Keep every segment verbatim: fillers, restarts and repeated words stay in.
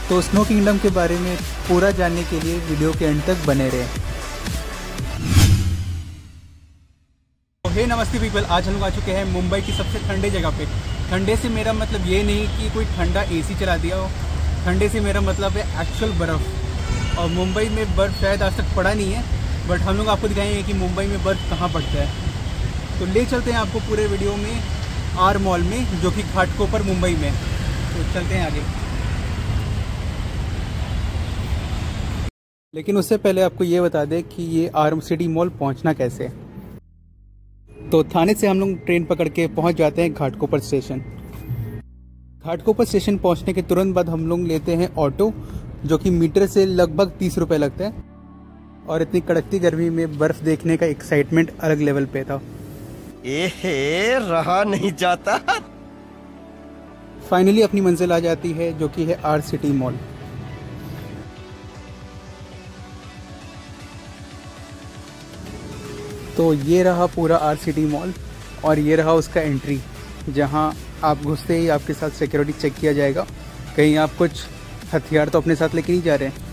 तो Snow kingdom के बारे में पूरा जानने के लिए वीडियो के एंड तक बने रहें। हे नमस्ते पीपल, आज हम लोग आ चुके हैं मुंबई की सबसे ठंडे जगह पे। ठंडे से मेरा मतलब ये नहीं कि कोई ठंडा एसी चला दिया हो, ठंडे से मेरा मतलब है एक्चुअल बर्फ़। और मुंबई में बर्फ़ शायद आज तक पड़ा नहीं है, बट हम लोग आपको दिखाएंगे कि मुंबई में बर्फ़ कहाँ पड़ता है। तो ले चलते हैं आपको पूरे वीडियो में आर मॉल में, जो कि घाटकोपर मुंबई में। तो चलते हैं आगे। लेकिन उससे पहले आपको ये बता दें कि ये आर सिटी मॉल पहुंचना कैसे है। तो थाने से हम लोग ट्रेन पकड़ के पहुंच जाते हैं घाटकोपर स्टेशन। घाटकोपर स्टेशन पहुंचने के तुरंत बाद हम लोग लेते हैं ऑटो, जो कि मीटर से लगभग तीस रुपए लगता है। और इतनी कड़कती गर्मी में बर्फ देखने का एक्साइटमेंट अलग लेवल पे था। एहे, रहा नहीं जाता। फाइनली अपनी मंजिल आ जाती है, जो कि है आर सिटी मॉल। तो ये रहा पूरा आर सिटी मॉल और ये रहा उसका एंट्री, जहां आप घुसते ही आपके साथ सिक्योरिटी चेक किया जाएगा। कहीं आप कुछ हथियार तो अपने साथ लेके नहीं जा रहे हैं।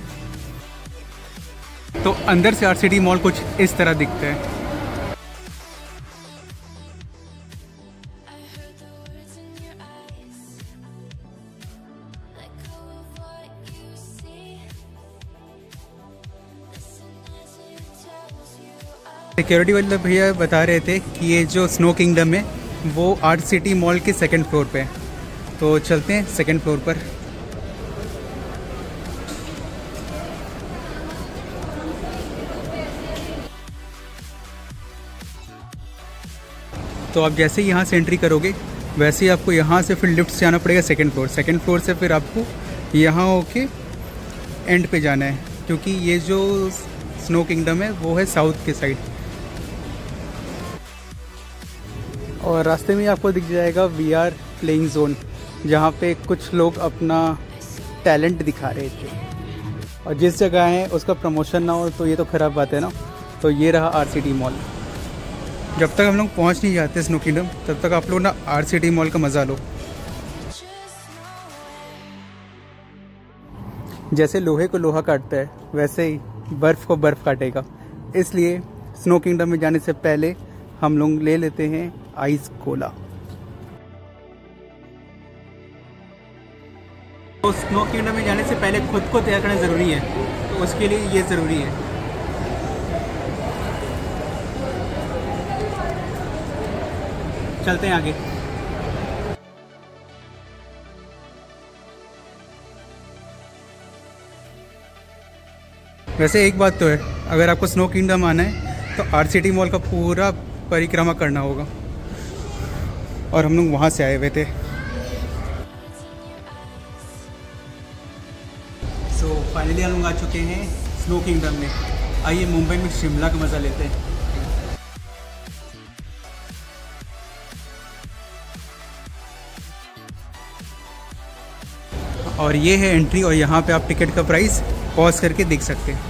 तो अंदर से आर सिटी मॉल कुछ इस तरह दिखता है। सिक्योरिटी वाले भैया बता रहे थे कि ये जो स्नो किंगडम है वो आर सिटी मॉल के सेकंड फ्लोर पे है। तो चलते हैं सेकंड फ्लोर पर। तो आप जैसे ही यहाँ से एंट्री करोगे, वैसे ही आपको यहाँ से फिर लिफ्ट से आना पड़ेगा सेकंड फ्लोर। सेकंड फ्लोर से फिर आपको यहाँ होके एंड पे जाना है, क्योंकि ये जो स्नो किंगडम है वो है साउथ के साइड। और रास्ते में आपको दिख जाएगा वी आर प्लेइंग जोन, जहाँ पे कुछ लोग अपना टैलेंट दिखा रहे थे। और जिस जगह है उसका प्रमोशन ना हो तो ये तो ख़राब बात है ना। तो ये रहा आर सिटी मॉल। जब तक हम लोग पहुँच नहीं जाते स्नो किंगडम, तब तक आप लोग ना आर सिटी मॉल का मज़ा लो। जैसे लोहे को लोहा काटता है, वैसे ही बर्फ़ को बर्फ़ काटेगा। इसलिए स्नो किंगडम में जाने से पहले हम लोग ले लेते हैं आइस कोला। तो स्नो किंगडम में जाने से पहले खुद को तैयार करना ज़रूरी है, तो उसके लिए ये ज़रूरी है। चलते हैं आगे। वैसे एक बात तो है, अगर आपको स्नो किंगडम आना है तो आर सिटी मॉल का पूरा परिक्रमा करना होगा। और हम लोग वहाँ से आए हुए थे। सो फाइनली हम लोग आ चुके हैं स्नो किंगडम में। आइए मुंबई में शिमला का मज़ा लेते हैं। और ये है एंट्री, और यहाँ पे आप टिकट का प्राइस पॉज करके देख सकते हैं।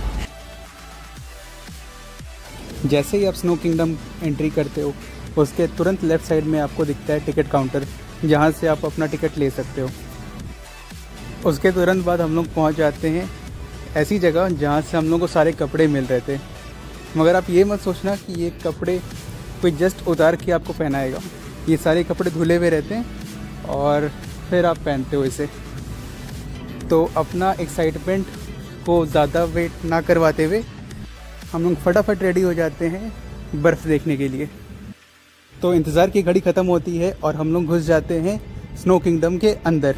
जैसे ही आप स्नो किंगडम एंट्री करते हो, उसके तुरंत लेफ़्ट साइड में आपको दिखता है टिकट काउंटर, जहाँ से आप अपना टिकट ले सकते हो। उसके तुरंत बाद हम लोग पहुँच जाते हैं ऐसी जगह जहाँ से हम लोग को सारे कपड़े मिल रहे थे। मगर आप ये मत सोचना कि ये कपड़े कोई जस्ट उतार के आपको पहनाएगा। ये सारे कपड़े धुले हुए रहते हैं और फिर आप पहनते हो इसे। तो अपना एक्साइटमेंट को ज़्यादा वेट ना करवाते हुए हम लोग फटाफट रेडी हो जाते हैं बर्फ़ देखने के लिए। तो इंतज़ार की घड़ी ख़त्म होती है और हम लोग घुस जाते हैं स्नो किंगडम के अंदर।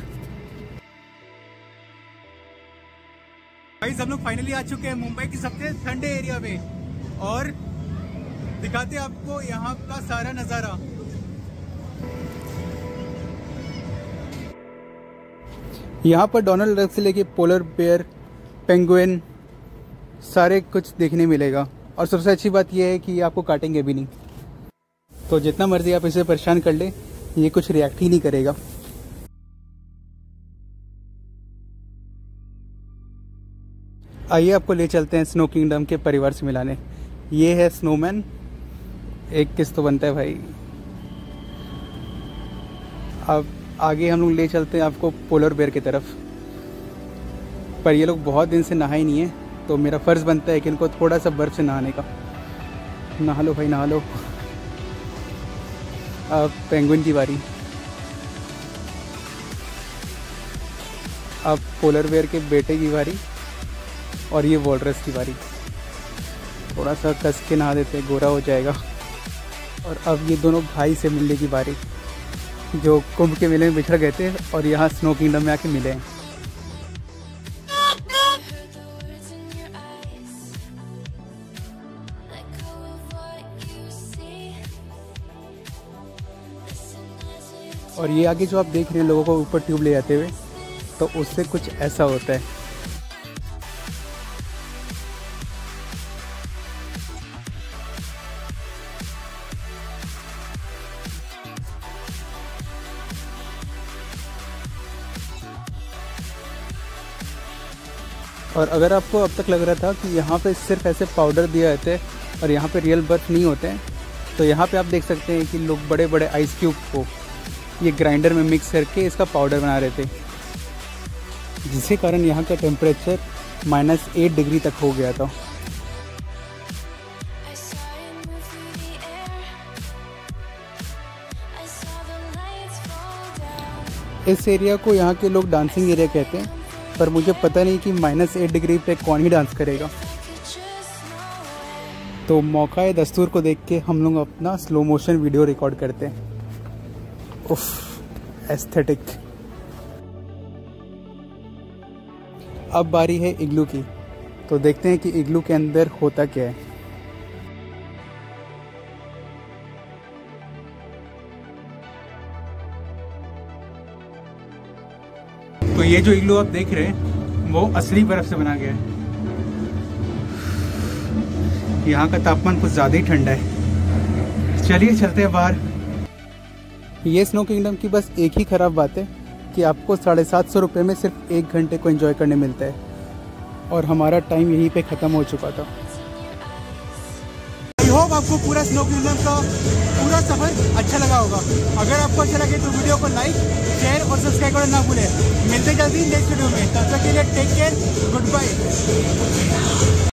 गाइस, हम लोग फाइनली आ चुके हैं मुंबई की सबसे ठंडे एरिया में और दिखाते हैं आपको यहाँ का सारा नज़ारा। यहाँ पर डोनाल्ड डक से लेके पोलर बेयर, पेंगुइन, सारे कुछ देखने मिलेगा। और सबसे अच्छी बात यह है कि ये आपको काटेंगे भी नहीं। तो जितना मर्जी आप इसे परेशान कर ले, ये कुछ रिएक्ट ही नहीं करेगा। आइए आपको ले चलते हैं स्नो किंगडम के परिवार से मिलाने। ये है स्नोमैन, एक किस तो बनता है भाई। अब आगे हम लोग ले चलते हैं आपको पोलर बेयर की तरफ। पर ये लोग बहुत दिन से नहाए नहीं है, तो मेरा फ़र्ज़ बनता है कि इनको थोड़ा सा बर्फ़ से नहाने का। नहा लो भाई, नहा लो। अब पेंगुइन की बारी। अब पोलर बेयर के बेटे की बारी और ये वॉलरस की बारी। थोड़ा सा कस के नहा देते, गोरा हो जाएगा। और अब ये दोनों भाई से मिलने की बारी, जो कुंभ के मेले में बिछड़ गए थे और यहाँ स्नो किंगडम में आके मिले हैं। और ये आगे जो आप देख रहे हैं लोगों को ऊपर ट्यूब ले जाते हुए, तो उससे कुछ ऐसा होता है। और अगर आपको अब तक लग रहा था कि यहाँ पे सिर्फ ऐसे पाउडर दिया जाते हैं और यहाँ पे रियल बर्फ़ नहीं होते हैं, तो यहाँ पे आप देख सकते हैं कि लोग बड़े बड़े आइस क्यूब को ये ग्राइंडर में मिक्स करके इसका पाउडर बना रहे थे, जिसके कारण यहाँ का टेम्परेचर माइनस एट डिग्री तक हो गया था। इस एरिया को यहाँ के लोग डांसिंग एरिया कहते हैं, पर मुझे पता नहीं कि माइनस एट डिग्री पे कौन ही डांस करेगा। तो मौका दस्तूर को देख के हम लोग अपना स्लो मोशन वीडियो रिकॉर्ड करते हैं। उफ, एस्थेटिक। अब बारी है इग्लू की, तो देखते हैं कि इग्लू के अंदर होता क्या है। तो ये जो इग्लू आप देख रहे हैं वो असली बर्फ से बना गया है। यहाँ का तापमान कुछ ज़्यादा ही ठंडा है। चलिए चलते हैं बाहर। ये स्नो किंगडम की बस एक ही ख़राब बात है कि आपको साढ़े सात सौ रुपये में सिर्फ एक घंटे को एंजॉय करने मिलता है, और हमारा टाइम यहीं पे ख़त्म हो चुका था। आई होप आपको पूरा स्नो किंगडम का पूरा सफ़र अच्छा लगा होगा। अगर आपको अच्छा लगे तो वीडियो को लाइक, शेयर और सब्सक्राइब करना ना भूलें। मिलते जल्दी नेक्स्ट वीडियो में, तब तक के लिए टेक केयर, गुड बाय।